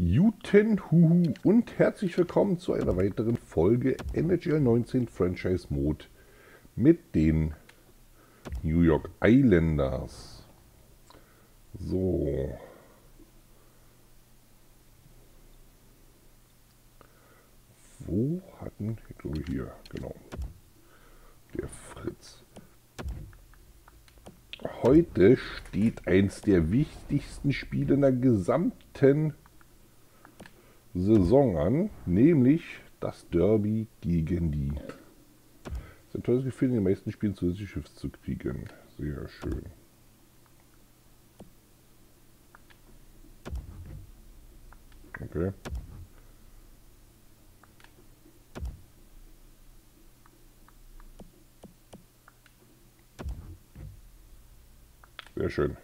Guten Huhu und herzlich willkommen zu einer weiteren Folge NHL 19 Franchise Mode mit den New York Islanders. So. Wo hatten, ich glaube hier, genau, der Fritz. Heute steht eins der wichtigsten Spiele in der gesamten Saison an, nämlich das Derby gegen die. Es ist ein tolles Gefühl, in den meisten Spielen zusätzliche Schiffs zu kriegen. Sehr schön. Okay. Sehr schön.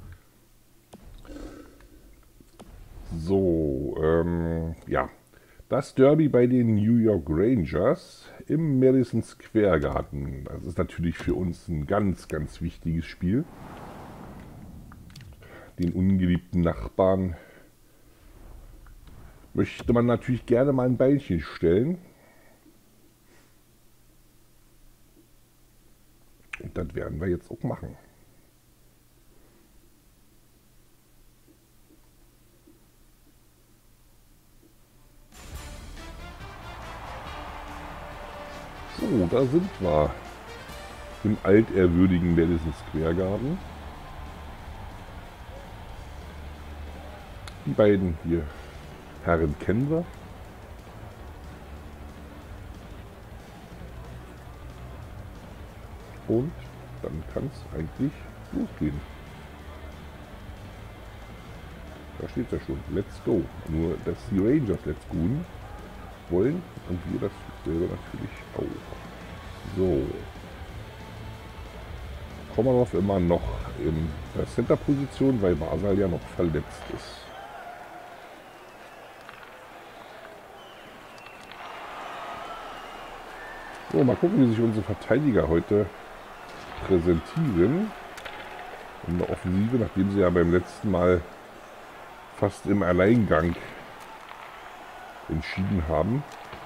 So, ja. Das Derby bei den New York Rangers im Madison Square Garden. Das ist natürlich für uns ein ganz, ganz wichtiges Spiel. Den ungeliebten Nachbarn möchte man natürlich gerne mal ein Beinchen stellen. Und das werden wir jetzt auch machen. So, da sind wir im altehrwürdigen Madison Square Garden. Die beiden hier Herren kennen wir. Und dann kann es eigentlich losgehen. Da steht es ja schon. Let's go. Nur, dass die Rangers Let's Go wollen und wir das selber natürlich auch. So. Komarov immer noch in der Center-Position, weil Basal ja noch verletzt ist. So, mal gucken, wie sich unsere Verteidiger heute präsentieren. In der Offensive, nachdem sie ja beim letzten Mal fast im Alleingang entschieden haben.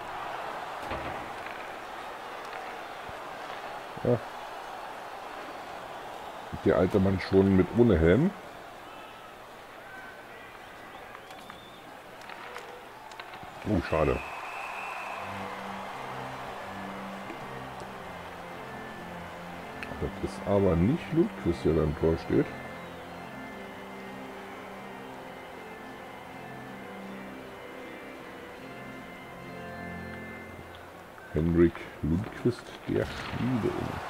Ja. Der alte Mann schon mit ohne Helm. Oh, schade. Das ist aber nicht Lundqvist, der da im Tor steht. Henrik Lundqvist, der Schwede.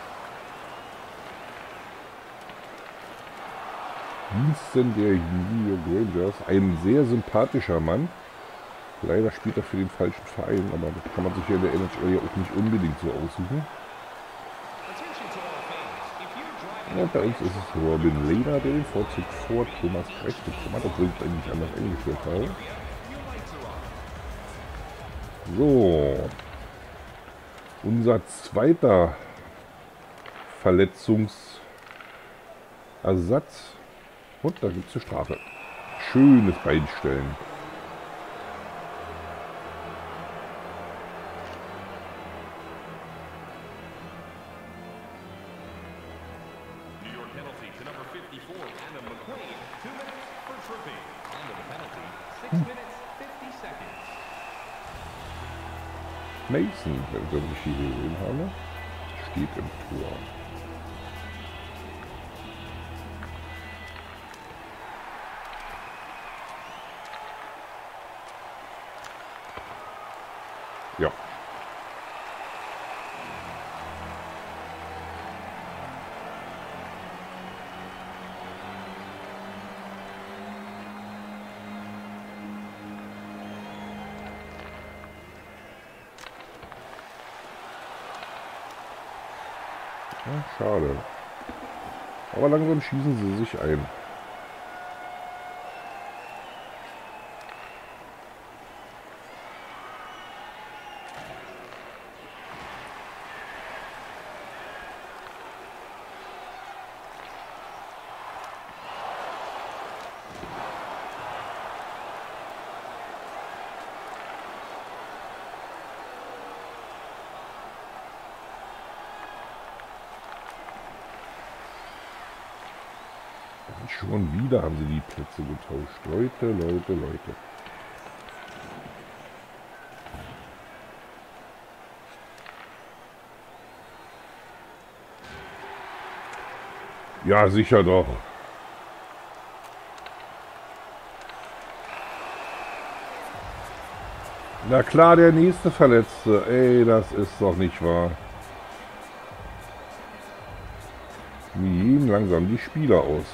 Diensten der New York Rangers. Ein sehr sympathischer Mann. Leider spielt er für den falschen Verein, aber das kann man sich ja in der NHL ja auch nicht unbedingt so aussuchen. Ja, bei uns ist es Robin Lehner, der den Vorzug vor Thomas Recht bekommen hat, obwohl ich es eigentlich anders eingeführt habe. So. Unser zweiter Verletzungsersatz. Und da gibt es eine Strafe. Schönes Beinstellen. Mason, wenn ich das hier gesehen habe, steht im Tor. Ja. Ja, schade. Aber langsam schießen sie sich ein. Schon wieder haben sie die Plätze getauscht. Leute. Ja, sicher doch. Na klar, der nächste Verletzte. Ey, das ist doch nicht wahr. Wie gehen langsam die Spieler aus.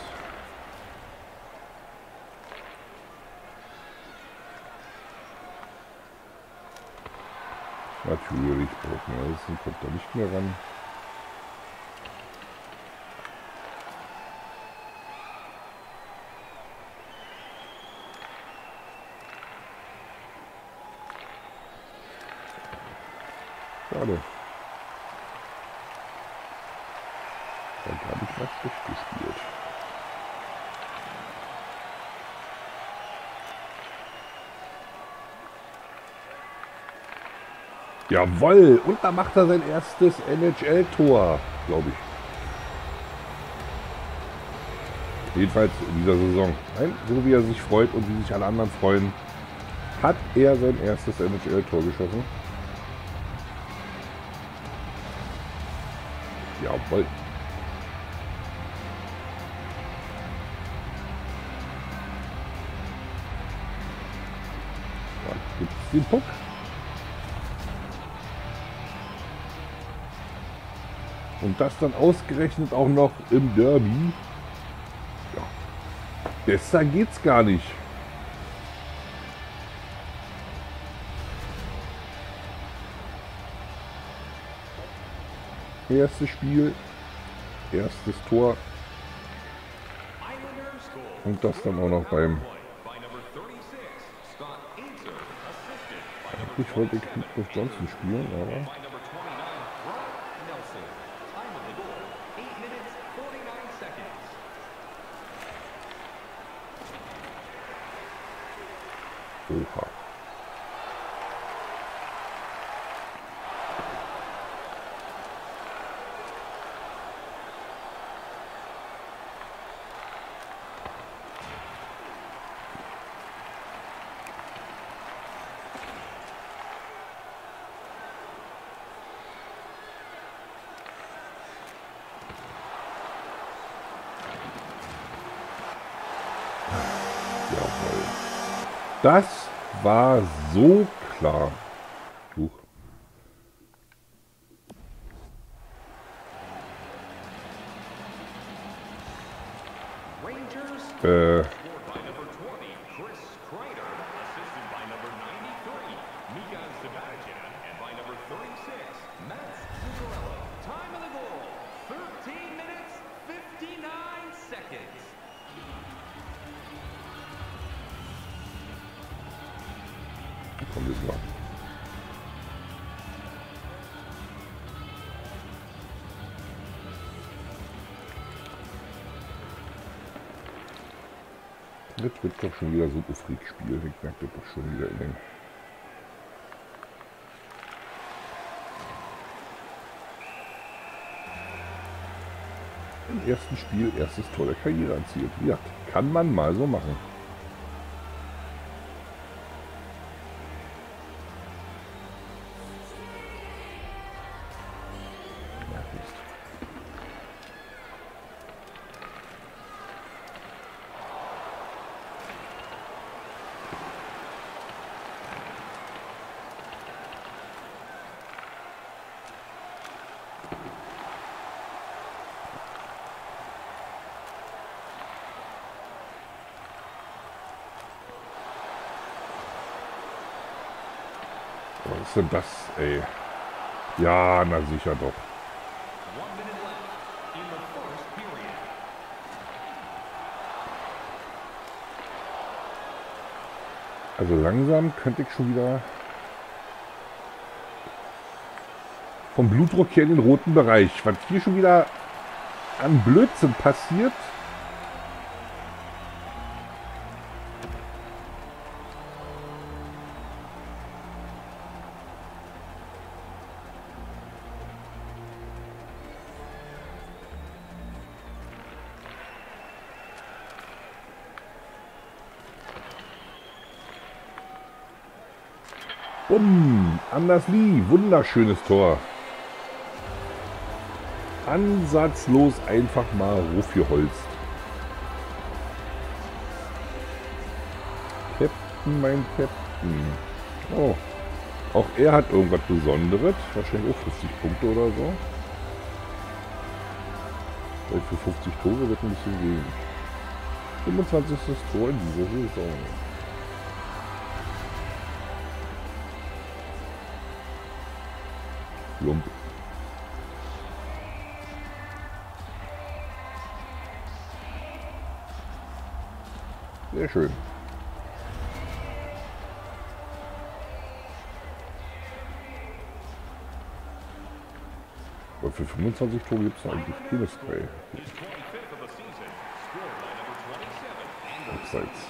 Natürlich, Broken Nelson kommt da nicht mehr ran. Schade. Da habe ich was schlecht gespielt. Jawoll! Und da macht er sein erstes NHL-Tor, glaube ich. Jedenfalls in dieser Saison. Nein, so wie er sich freut und wie sich alle anderen freuen, hat er sein erstes NHL-Tor geschossen. Jawohl. Da gibt es den Puck. Und das dann ausgerechnet auch noch im Derby. Ja, besser geht's gar nicht. Erstes Spiel, erstes Tor. Und das dann auch noch beim... Eigentlich wollte ich Christoph Johnson spielen, aber... Oha. Jawohl. Das war so klar. Huch. Komm, wir sind Jetzt wird doch schon wieder so ein Freak-Spiel. Ich merke das doch schon wieder in den... Im ersten Spiel erstes Tor der Karriere erzielt. Ja, kann man mal so machen. Was ist denn das, ey? Ja, na sicher doch. Also langsam könnte ich schon wieder vom Blutdruck hier in den roten Bereich. Was hier schon wieder an Blödsinn passiert. Anders Lee, wunderschönes Tor. Ansatzlos einfach mal raufgeholzt. Captain, mein Captain. Oh, auch er hat irgendwas Besonderes. Wahrscheinlich auch 50 Punkte oder so. Weil für 50 Tore wird ein bisschen wenig. 25. Tor in dieser Saison. Lump. Sehr schön. Aber für 25 Tore gibt es eigentlich keine Spray. Abseits.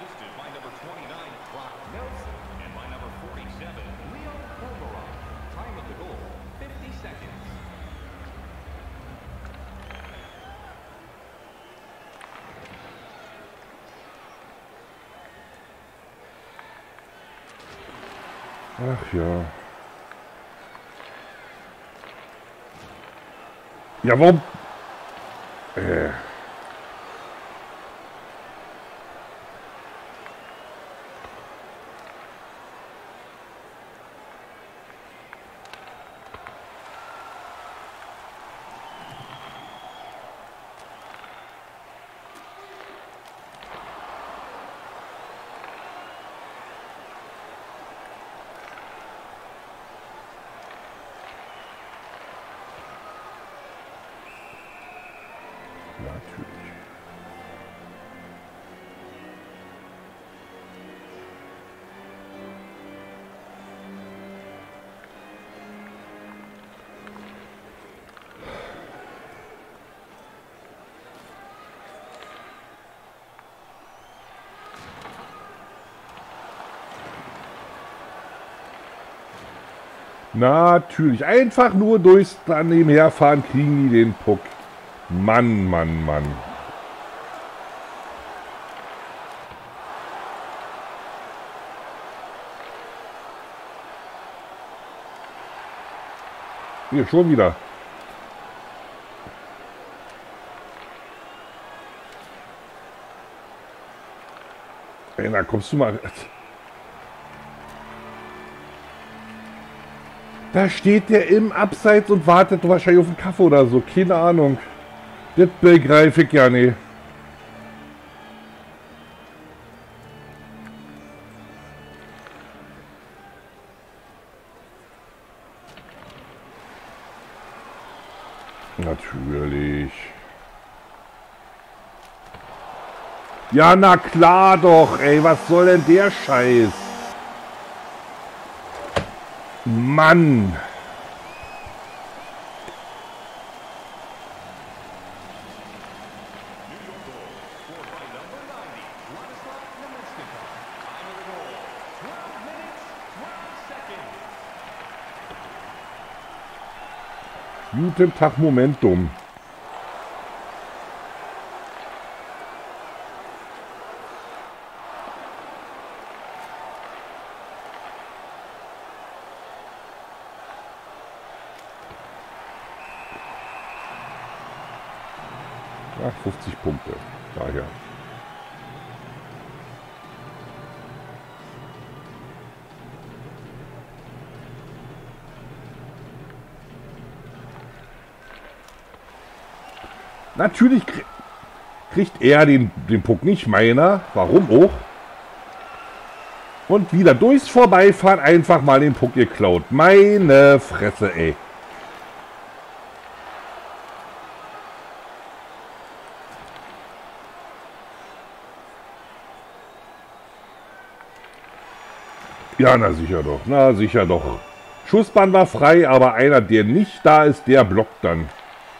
Ach ja. Ja, warum? Natürlich. Natürlich. Einfach nur durchs daneben herfahren kriegen die den Puck. Mann, Mann, Mann. Hier, schon wieder. Ey, na, kommst du mal. Da steht der im Abseits und wartet wahrscheinlich auf einen Kaffee oder so. Keine Ahnung. Das begreife ich ja nicht. Natürlich. Ja, na klar doch, ey. Was soll denn der Scheiß? Mann. Guten Tag, Momentum. Ach, 50 Punkte. Daher. Natürlich kriegt er den Puck, nicht meiner. Warum auch? Und wieder durchs Vorbeifahren einfach mal den Puck geklaut. Meine Fresse, ey. Ja, na sicher doch. Na sicher doch. Schussbahn war frei, aber einer, der nicht da ist, der blockt dann.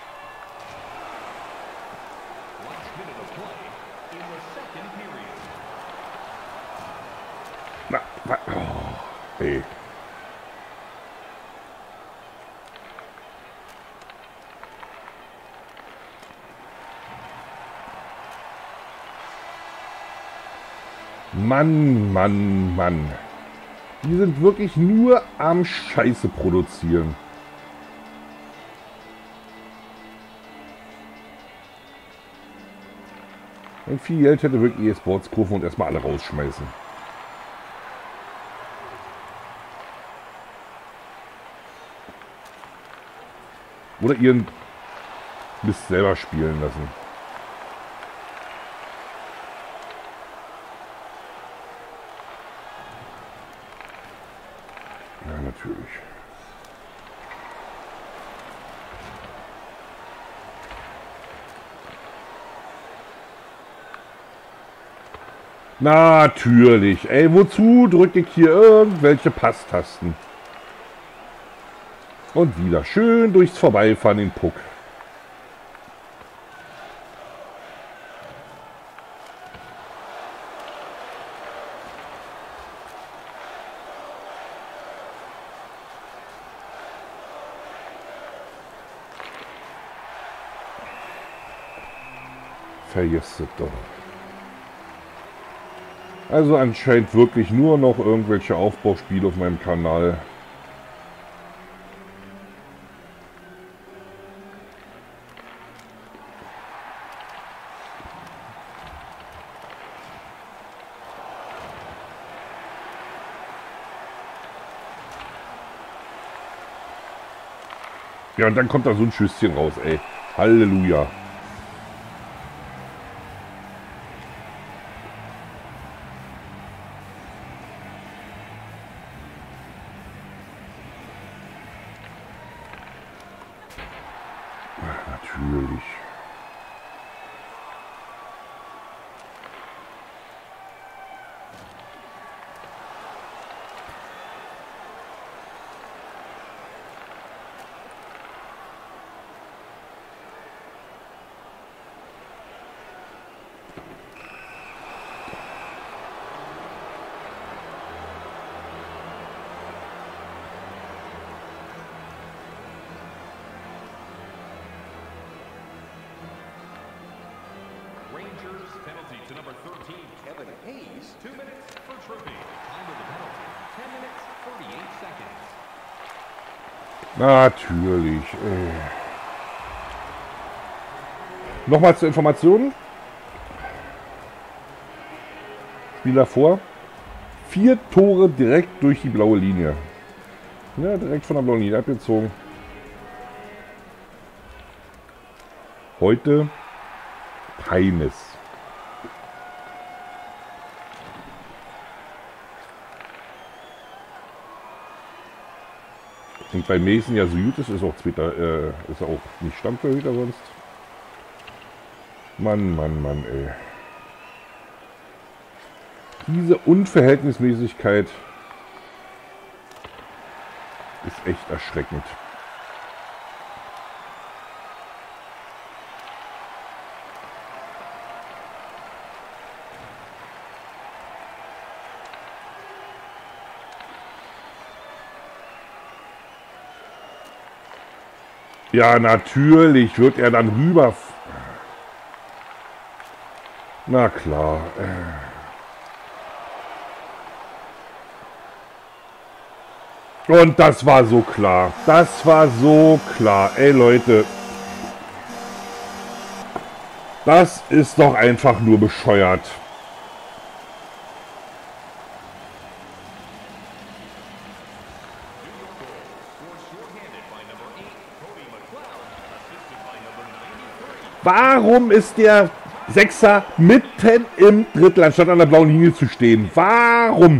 Na, oh, ey. Mann, Mann, Mann. Die sind wirklich nur am Scheiße produzieren. Wenn viel Geld hätte, wirklich E-Sports kaufen und erstmal alle rausschmeißen. Oder ihren Mist selber spielen lassen. Ja, natürlich. Natürlich. Ey, wozu drücke ich hier irgendwelche Passtasten? Und wieder schön durchs Vorbeifahren den Puck. Vergiss es doch. Also anscheinend wirklich nur noch irgendwelche Aufbauspiele auf meinem Kanal. Ja, und dann kommt da so ein Schüsschen raus, ey. Halleluja. Natürlich. Rangers penalty to number 13, Kevin Hayes. 2 minutes for tripping. Time of the penalty, 10 minutes, 48 seconds. Natürlich. Nochmal zur Information. Spieler vor. 4 Tore direkt durch die blaue Linie. Ja, direkt von der blauen Linie abgezogen. Heute keines. Und bei Mason ja so gut ist auch zweiter, ist er auch nicht Stammtorhüter sonst. Mann, Mann, Mann, ey. Diese Unverhältnismäßigkeit ist echt erschreckend. Ja, natürlich wird er dann rüber. Na klar. Und das war so klar. Das war so klar. Ey Leute. Das ist doch einfach nur bescheuert. Warum ist der Sechser mitten im Drittel, anstatt an der blauen Linie zu stehen? Warum?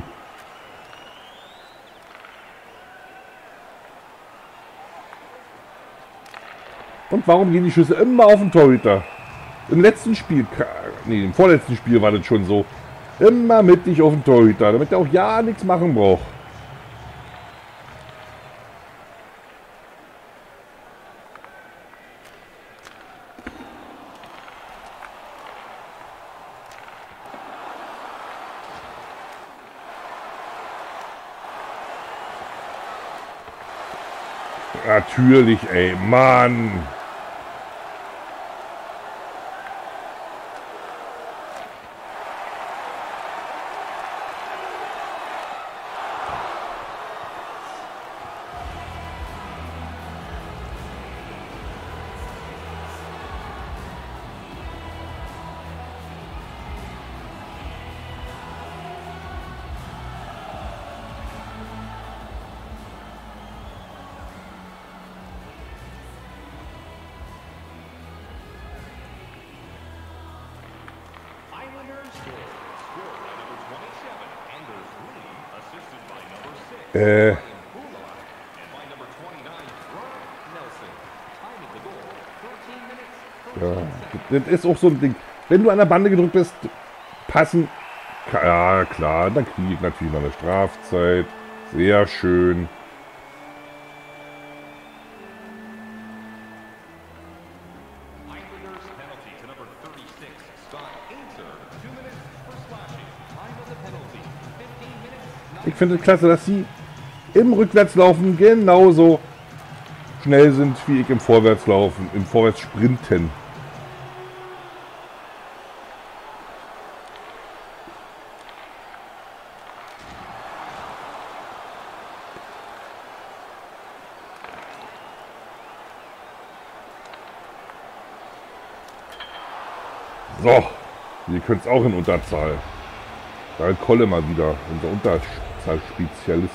Und warum gehen die Schüsse immer auf den Torhüter? Im letzten Spiel, nee, im vorletzten Spiel war das schon so. Immer mittig auf den Torhüter, damit er auch ja nichts machen braucht. Natürlich, ey, Mann. Ja, das ist auch so ein Ding. Wenn du an der Bande gedrückt bist, passen. Ja, klar, dann kriege ich natürlich noch eine Strafzeit. Sehr schön. Ich finde es klasse, dass sie im Rückwärtslaufen genauso schnell sind wie ich im Vorwärtslaufen, im Vorwärtssprinten. So, wir können es auch in Unterzahl. Da hat Kolle mal wieder, unser Unterzahlspezialist.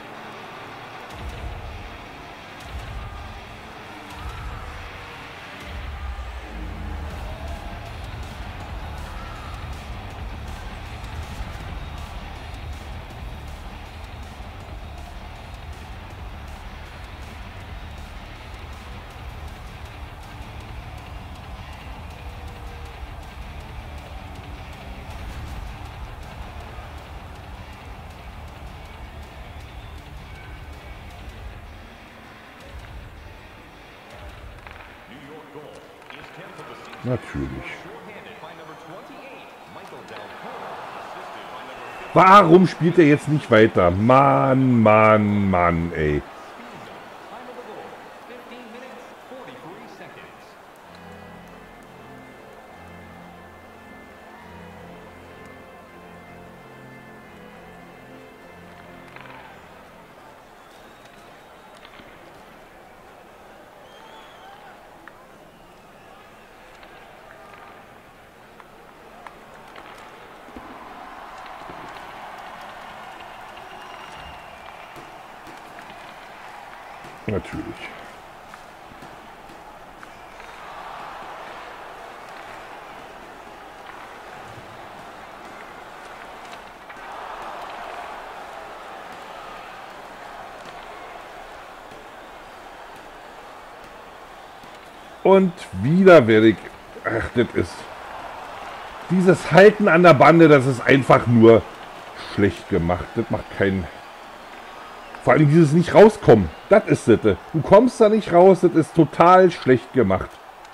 Natürlich. Warum spielt er jetzt nicht weiter? Mann, Mann, Mann, ey. Natürlich. Und wieder werde ich... Ach, das ist... Dieses Halten an der Bande, das ist einfach nur schlecht gemacht. Das macht keinen... Vor allem dieses nicht rauskommen. Das ist Sitte. Du kommst da nicht raus, das ist total schlecht gemacht.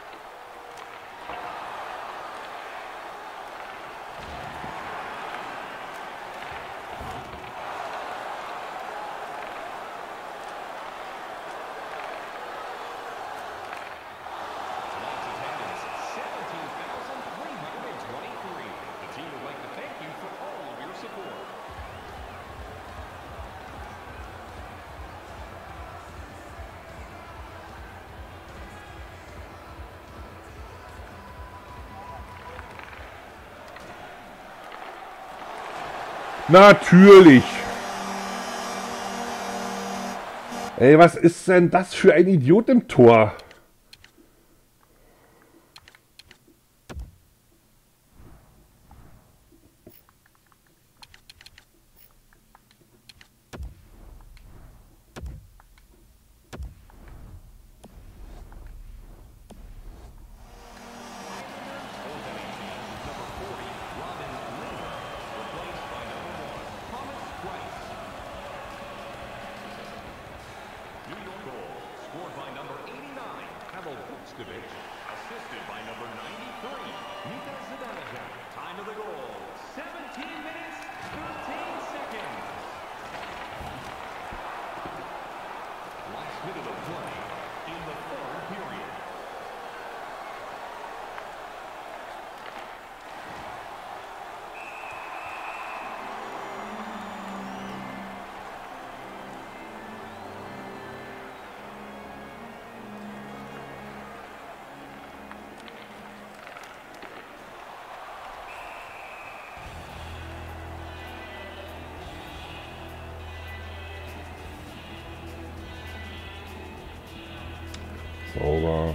Natürlich. Ey, was ist denn das für ein Idiot im Tor? Assisted by number 93, Mika Zibanejad. Time of the goal, 17 minutes, 13 seconds. Last minute of play in the third period. Sauber.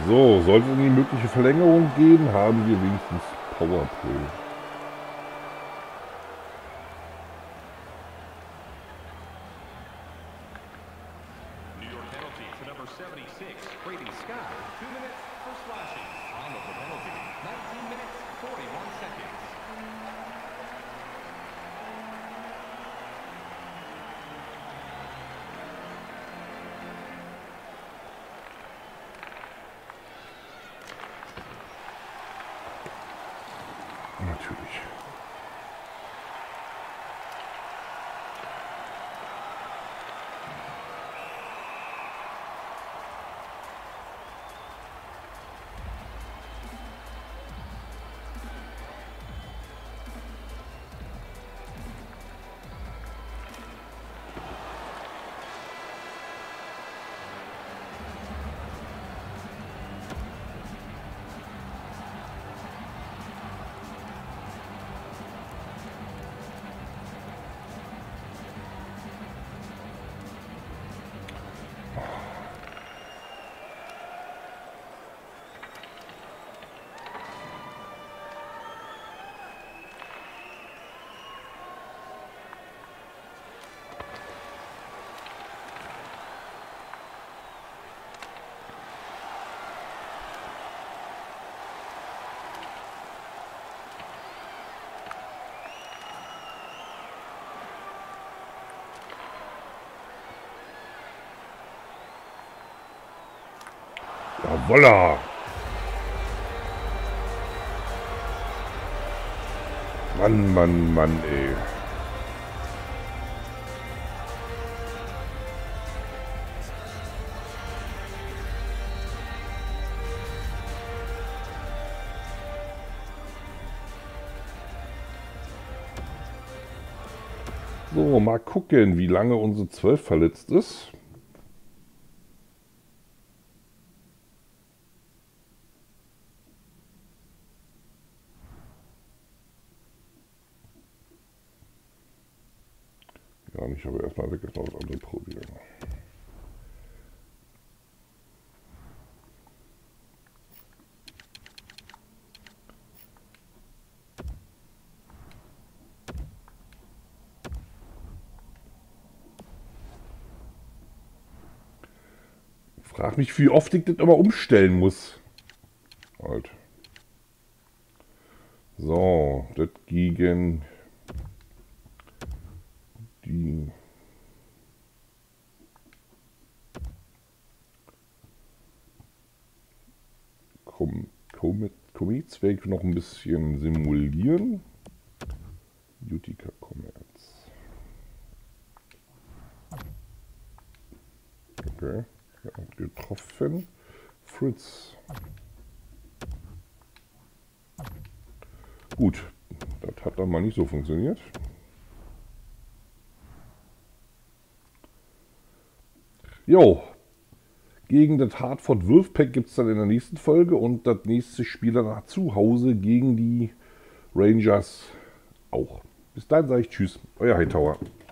So, sollte es in die mögliche Verlängerung gehen, haben wir wenigstens Powerplay. New York penalty to number 76, Brady Scott. 2 minutes for slashing. Time of the penalty, 19 minutes, 41 seconds. Natürlich. Jawolla! Mann, Mann, Mann, ey. So, mal gucken, wie lange unsere 12 verletzt ist. Ja, ich habe erstmal weg, erstmal was anderes probieren. Frag mich, wie oft ich das immer umstellen muss. Halt. So, das gegen die Comets werde ich noch ein bisschen simulieren. Utica Comets. Okay, ja, getroffen. Fritz. Gut, das hat dann mal nicht so funktioniert. Jo, gegen das Hartford Wolfpack gibt es dann in der nächsten Folge und das nächste Spiel danach zu Hause gegen die Rangers auch. Bis dahin sage ich Tschüss, euer Hightower.